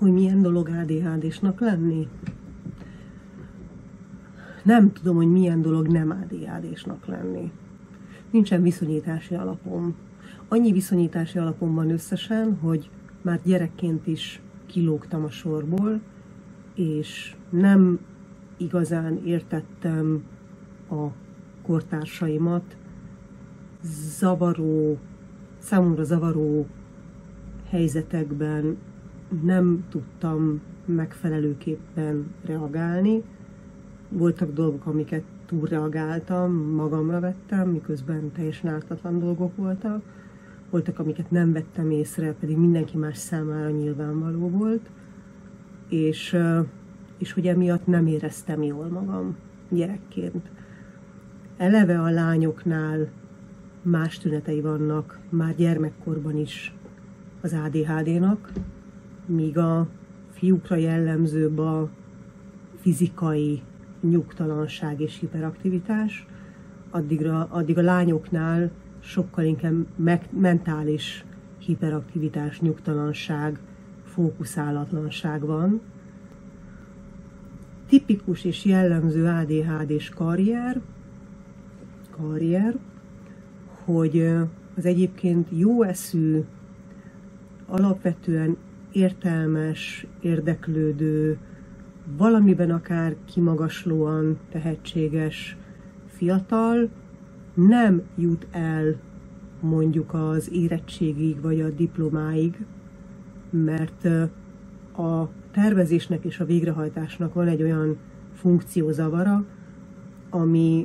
hogy milyen dolog ADHD-snak lenni? Nem tudom, hogy milyen dolog nem ADHD-snak lenni. Nincsen viszonyítási alapom. Annyi viszonyítási alapom van összesen, hogy már gyerekként is kilógtam a sorból, és nem igazán értettem a kortársaimat. Számomra zavaró helyzetekben nem tudtam megfelelőképpen reagálni. Voltak dolgok, amiket túlreagáltam, magamra vettem, miközben teljesen ártatlan dolgok voltak. Voltak, amiket nem vettem észre, pedig mindenki más számára nyilvánvaló volt. És hogy emiatt nem éreztem jól magam gyerekként. Eleve a lányoknál más tünetei vannak, már gyermekkorban is az ADHD-nak, míg a fiúkra jellemzőbb a fizikai nyugtalanság és hiperaktivitás, addig a lányoknál sokkal inkább mentális hiperaktivitás, nyugtalanság, fókuszálatlanság van. Tipikus és jellemző ADHD-s karrier, hogy az egyébként jó eszű, alapvetően értelmes, érdeklődő, valamiben akár kimagaslóan tehetséges fiatal nem jut el mondjuk az érettségig vagy a diplomáig, mert a tervezésnek és a végrehajtásnak van egy olyan funkciózavara, ami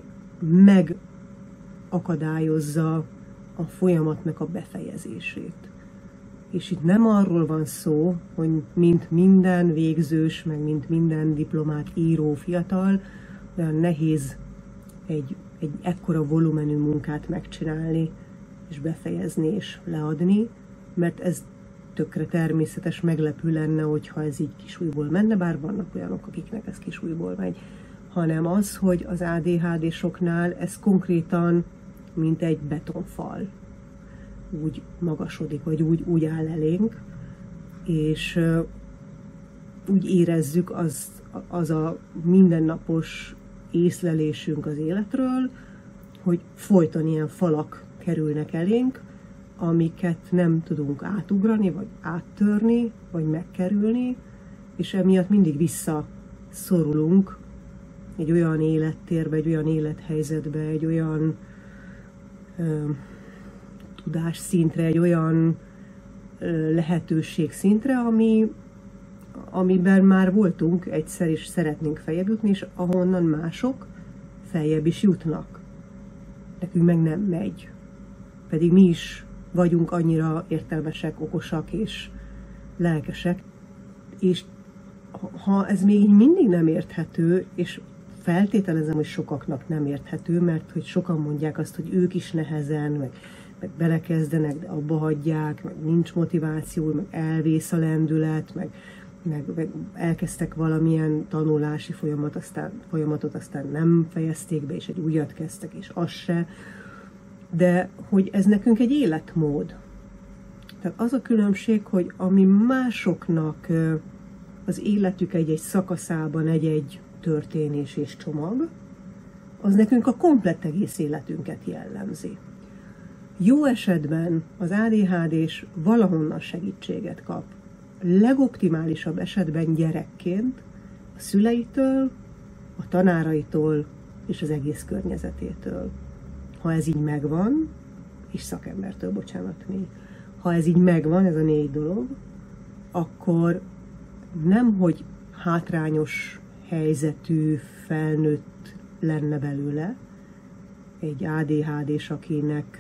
megakadályozza a folyamatnak a befejezését. És itt nem arról van szó, hogy mint minden végzős, meg mint minden diplomát író fiatal, olyan nehéz egy ekkora volumenű munkát megcsinálni, és befejezni, és leadni, mert ez tökre természetes, meglepő lenne, hogyha ez így kisújból menne, bár vannak olyanok, akiknek ez kisújból megy, hanem az, hogy az ADHD-soknál ez konkrétan, mint egy betonfal úgy magasodik, vagy úgy áll elénk, és úgy érezzük az a mindennapos észlelésünk az életről, hogy folyton ilyen falak kerülnek elénk, amiket nem tudunk átugrani, vagy áttörni, vagy megkerülni, és emiatt mindig visszaszorulunk egy olyan élettérbe, egy olyan élethelyzetbe, egy olyan tudásszintre, egy olyan lehetőségszintre, amiben már voltunk egyszer, és szeretnénk feljebb jutni, és ahonnan mások feljebb is jutnak. Nekünk meg nem megy. Pedig mi is vagyunk annyira értelmesek, okosak és lelkesek, és ha ez még így mindig nem érthető, és feltételezem, hogy sokaknak nem érthető, mert hogy sokan mondják azt, hogy ők is nehezen, meg belekezdenek, de abba hagyják, meg nincs motiváció, meg elvész a lendület, meg elkezdtek valamilyen tanulási folyamatot, aztán nem fejezték be, és egy újat kezdtek, és az se. De hogy ez nekünk egy életmód. Tehát az a különbség, hogy ami másoknak az életük egy-egy szakaszában egy-egy történés és csomag, az nekünk a komplett egész életünket jellemzi. Jó esetben az ADHD-s valahonnan segítséget kap. Legoptimálisabb esetben gyerekként a szüleitől, a tanáraitól és az egész környezetétől. Ha ez így megvan, és szakembertől, bocsánat, még. Ha ez így megvan, ez a 4 dolog, akkor nemhogy hátrányos helyzetű felnőtt lenne belőle, egy ADHD-s, akinek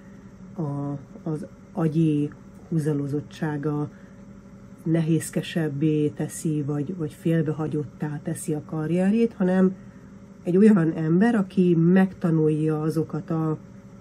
az agyi húzalozottsága nehézkesebbé teszi, vagy félbehagyottá teszi a karrierjét, hanem egy olyan ember, aki megtanulja azokat a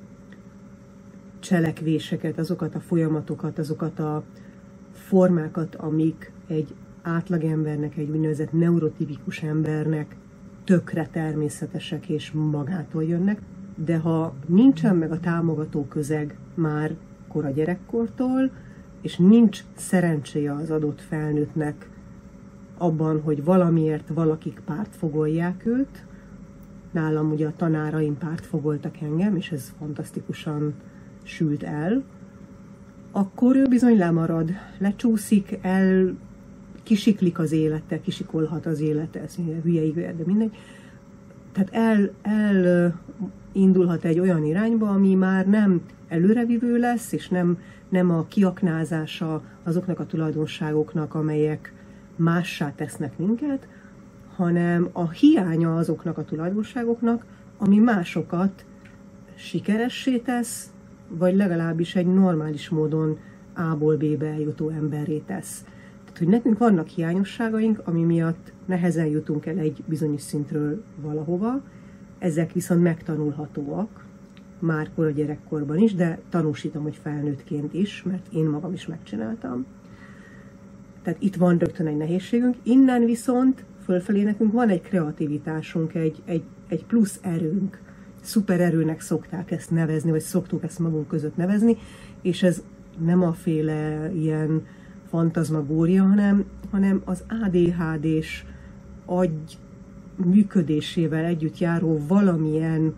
cselekvéseket, azokat a folyamatokat, azokat a formákat, amik egy átlagembernek, egy úgynevezett neurotipikus embernek tökre természetesek és magától jönnek, de ha nincsen meg a támogató közeg már kora gyerekkortól, és nincs szerencséje az adott felnőttnek abban, hogy valamiért valakik pártfogolják őt. Nálam ugye a tanáraim pártfogoltak engem, és ez fantasztikusan sült el. Akkor ő bizony lemarad, lecsúszik, kisiklik az élete, kisikolhat az élete, ez hülye ígéret, de mindegy. Tehát elindulhat egy olyan irányba, ami már nem előrevívő lesz, és nem a kiaknázása azoknak a tulajdonságoknak, amelyek mássá tesznek minket, hanem a hiánya azoknak a tulajdonságoknak, ami másokat sikeressé tesz, vagy legalábbis egy normális módon A-ból B-be eljutó emberré tesz. Tehát, hogy nekünk vannak hiányosságaink, ami miatt nehezen jutunk el egy bizonyos szintről valahova, ezek viszont megtanulhatóak, már kora gyerekkorban is, de tanúsítom, hogy felnőttként is, mert én magam is megcsináltam. Tehát itt van rögtön egy nehézségünk, innen viszont fölfelé nekünk van egy kreativitásunk, egy plusz erőnk. Szupererőnek szokták ezt nevezni, vagy szoktuk ezt magunk között nevezni, és ez nem a féle ilyen fantazmagória, hanem az ADHD-s agy működésével együtt járó valamilyen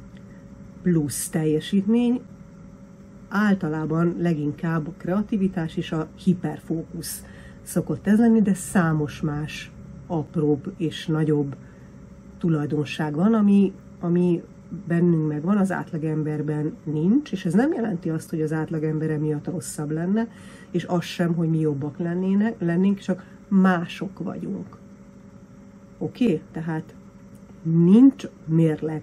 plusz teljesítmény, általában leginkább a kreativitás és a hiperfókusz szokott ez lenni, de számos más apróbb és nagyobb tulajdonság van, ami bennünk megvan, az átlagemberben nincs, és ez nem jelenti azt, hogy az átlagember miatt rosszabb lenne, és az sem, hogy mi jobbak lennénk, csak mások vagyunk. Oké? Tehát nincs mérleg,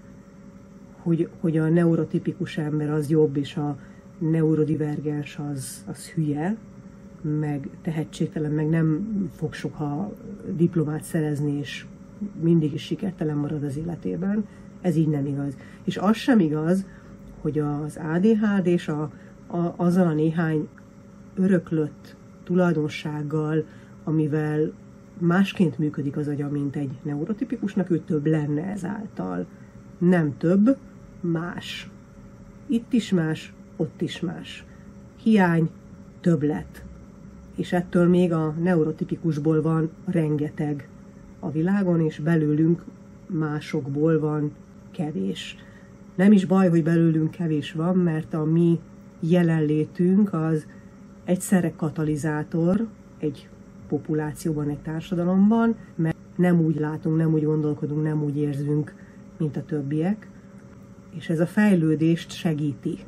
hogy a neurotipikus ember az jobb, és a neurodivergens az hülye, meg tehetségtelen, meg nem fog soha diplomát szerezni, és mindig is sikertelen marad az életében. Ez így nem igaz. És az sem igaz, hogy az ADHD és azzal a néhány öröklött tulajdonsággal, amivel másként működik az agya, mint egy neurotipikusnak, ő több lenne ezáltal. Nem több, más. Itt is más, ott is más. Hiány, többlet. És ettől még a neurotipikusból van rengeteg a világon, és belőlünk másokból van kevés. Nem is baj, hogy belőlünk kevés van, mert a mi jelenlétünk az egyszerre katalizátor egy populációban, egy társadalomban, mert nem úgy látunk, nem úgy gondolkodunk, nem úgy érzünk, mint a többiek, és ez a fejlődést segíti.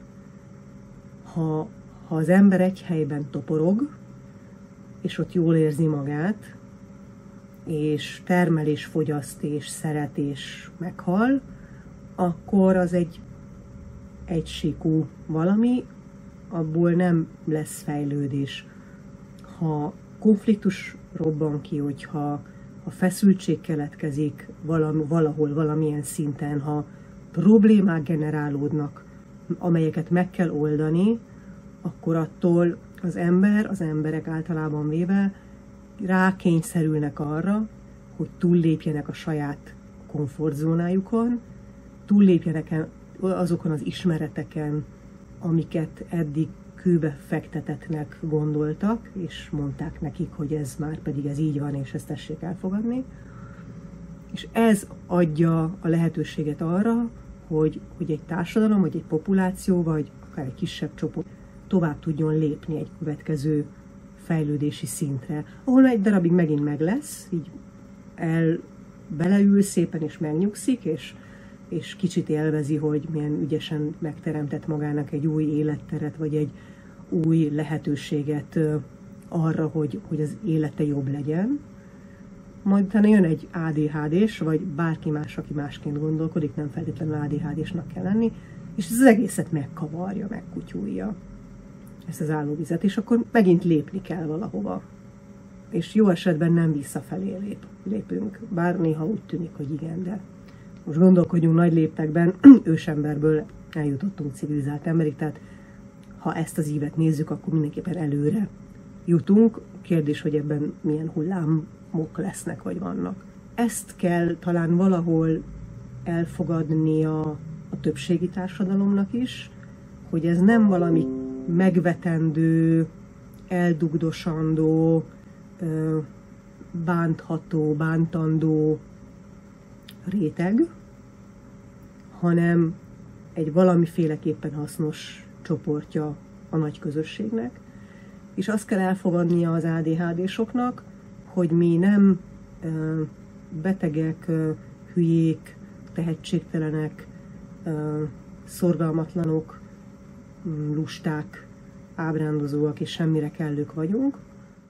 Ha az ember egy helyben toporog, és ott jól érzi magát, és termel és fogyaszt és szeret és meghal, akkor az egy egysíkú valami, abból nem lesz fejlődés. Ha konfliktus robban ki, hogyha feszültség keletkezik valahol, valamilyen szinten, ha problémák generálódnak, amelyeket meg kell oldani, akkor attól az emberek általában véve rákényszerülnek arra, hogy túllépjenek a saját komfortzónájukon, túllépjenek azokon az ismereteken, amiket eddig kőbe fektetetnek gondoltak, és mondták nekik, hogy ez már pedig ez így van, és ezt tessék elfogadni. És ez adja a lehetőséget arra, hogy egy társadalom, vagy egy populáció, vagy akár egy kisebb csoport tovább tudjon lépni egy következő fejlődési szintre, ahol egy darabig megint meg lesz, így beleül szépen és megnyugszik, és kicsit élvezi, hogy milyen ügyesen megteremtett magának egy új életteret, vagy egy új lehetőséget arra, hogy az élete jobb legyen. Majd utána jön egy ADHD-s, vagy bárki más, aki másként gondolkodik, nem feltétlenül ADHD-snak kell lenni, és ez az egészet megkavarja, megkutyulja, ezt az állóvizet, és akkor megint lépni kell valahova. És jó esetben nem visszafelé lépünk, bár néha úgy tűnik, hogy igen, de most gondolkodjunk nagy léptekben, ősemberből eljutottunk civilizált emberig, tehát ha ezt az ívet nézzük, akkor mindenképpen előre jutunk. Kérdés, hogy ebben milyen hullámok lesznek, vagy vannak. Ezt kell talán valahol elfogadni a többségi társadalomnak is, hogy ez nem valami megvetendő, eldugdosandó, bántható, bántandó réteg, hanem egy valamiféleképpen hasznos csoportja a nagy közösségnek. És azt kell elfogadnia az ADHD-soknak, hogy mi nem betegek, hülyék, tehetségtelenek, szorgalmatlanok, lusták, ábrándozóak és semmire kellők vagyunk.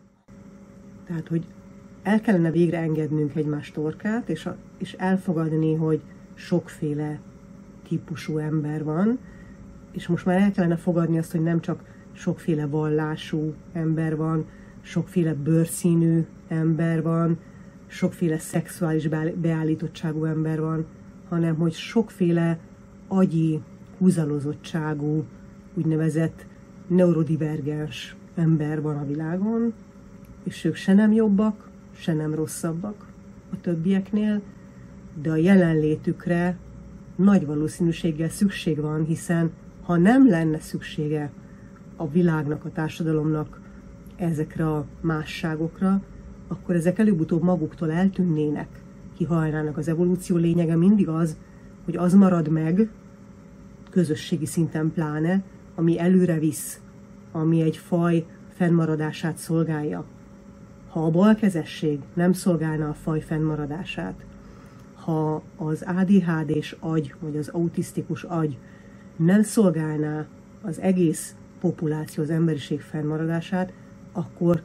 Tehát, hogy el kellene végre engednünk egymás torkát, és elfogadni, hogy sokféle típusú ember van, és most már el kellene fogadni azt, hogy nem csak sokféle vallású ember van, sokféle bőrszínű ember van, sokféle szexuális beállítottságú ember van, hanem hogy sokféle agyi, húzalozottságú, úgynevezett neurodivergens ember van a világon, és ők se nem jobbak, se nem rosszabbak a többieknél, de a jelenlétükre nagy valószínűséggel szükség van, hiszen ha nem lenne szüksége a világnak, a társadalomnak ezekre a másságokra, akkor ezek előbb-utóbb maguktól eltűnnének, kihalnának. Az evolúció lényege mindig az, hogy az marad meg, közösségi szinten pláne, ami előre visz, ami egy faj fennmaradását szolgálja. Ha a balkezesség nem szolgálna a faj fennmaradását, ha az ADHD-s agy, vagy az autisztikus agy nem szolgálná az egész populáció, az emberiség fennmaradását, akkor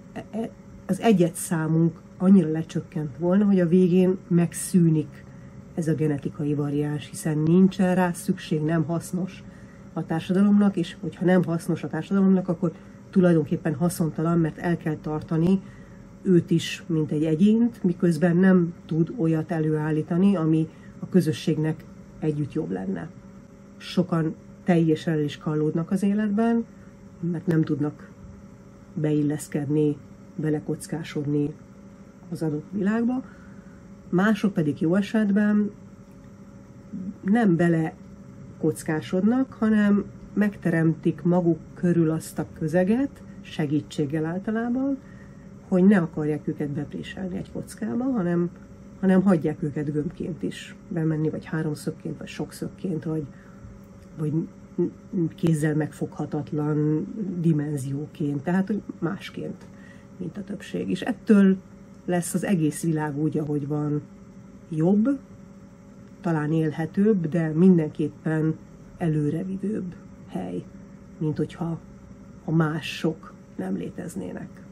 az egyedszámunk annyira lecsökkent volna, hogy a végén megszűnik ez a genetikai variáns, hiszen nincsen rá szükség, nem hasznos a társadalomnak, és hogyha nem hasznos a társadalomnak, akkor tulajdonképpen haszontalan, mert el kell tartani őt is, mint egy egyént, miközben nem tud olyat előállítani, ami a közösségnek együtt jobb lenne. Sokan teljesen el is kallódnak az életben, mert nem tudnak beilleszkedni, belekockásodni az adott világba. Mások pedig jó esetben nem belekockásodnak, hanem megteremtik maguk körül azt a közeget, segítséggel általában, hogy ne akarják őket bepréselni egy kockába, hanem hagyják őket gömbként is bemenni, vagy háromszögként, vagy sokszögként, vagy kézzel megfoghatatlan dimenzióként, tehát hogy másként, mint a többség. És ettől lesz az egész világ úgy, ahogy van, jobb, talán élhetőbb, de mindenképpen előrevivőbb hely, mint hogyha a mások nem léteznének.